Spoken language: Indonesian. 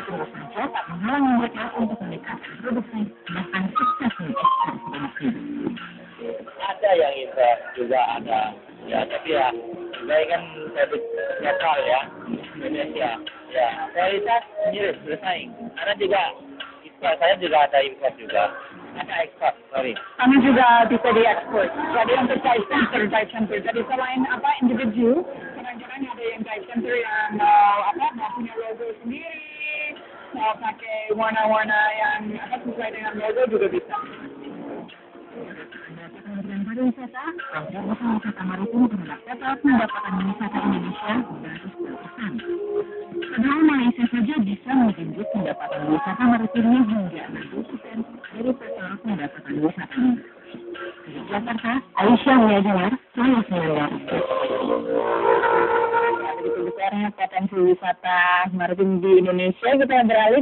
tentu saja tak menghalangi mereka untuk meningkatkan produksi bahkan sukses mengekspor sebanyak ini. Ada yang impor juga ada, ya tapi ya saya kan produk lokal ya Indonesia, ya saya lihat sendiri bersaing. Karena juga saya juga ada impor juga, ada ekspor, sorry. Kami juga bisa diekspor. Jadi untuk dive center. Jadi selain individu, kadang-kadang ada yang dive center yang mau punya logo sendiri, mau pakai warna-warna yang sesuai dengan logo juga bisa. Kementerian Pariwisata, program usaha wisata maritim terhadap total pendapatan wisata Indonesia 9%. Padahal Malaysia saja bisa menjemput pendapatan wisata maritimnya hingga 60% dari total pendapatan wisata. Di Jakarta, Aisyah Wiyajunar, Solo 19. Begitu besarnya potensi wisata maritim di Indonesia, kita beralih